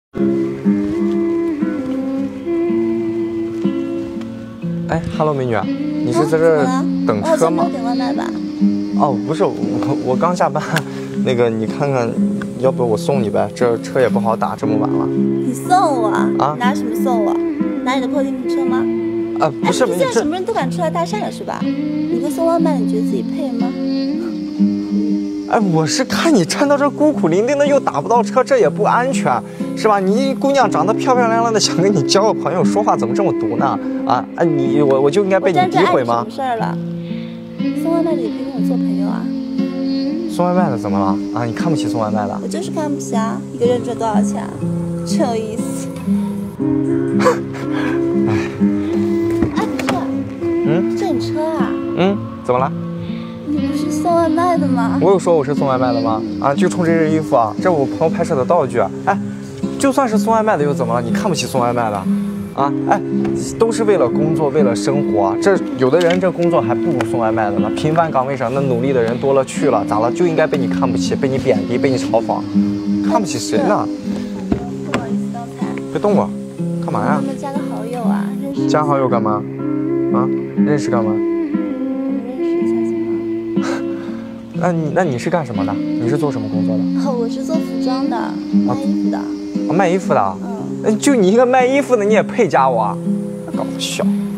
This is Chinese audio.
哎，Hello，美女，你是在这儿等车吗？ 我点外卖吧。 哦，不是，我刚下班，那个你看看，要不我送你呗？这车也不好打，这么晚了。 你送我啊？拿什么送我？拿你的破电瓶车吗？ 啊，不是， 你现在什么人都敢出来搭讪了是吧？你个送外卖，你觉得自己配吗？ 哎，我是看你站到这孤苦伶仃的，又打不到车，这也不安全，是吧？你姑娘长得漂漂亮亮的，想跟你交个朋友，说话怎么这么毒呢？啊，哎，我就应该被你诋毁吗？ 什么事儿了？送外卖的也可以跟我做朋友啊。 送外卖的怎么了？啊，你看不起送外卖的？ 我就是看不起啊！一个人赚多少钱啊？真有意思。哎，不是，这你车啊？ 怎么了？ 你不是送外卖的吗？ 我有说我是送外卖的吗？啊，就冲这件衣服啊，这是我朋友拍摄的道具。哎，就算是送外卖的又怎么了？你看不起送外卖的？啊，哎，都是为了工作，为了生活。这有的人这工作还不如送外卖的呢。平凡岗位上那努力的人多了去了，咋了？就应该被你看不起，被你贬低，被你嘲讽。看不起谁呢？ 不好意思，刚才。 别动我，干嘛呀？ 咱们加个好友啊，认识。 加好友干嘛？啊，认识干嘛？那你是干什么的？你是做什么工作的？ 哦，我是做服装的，卖衣服的。 卖衣服的？就你一个卖衣服的，你也配加我？搞笑。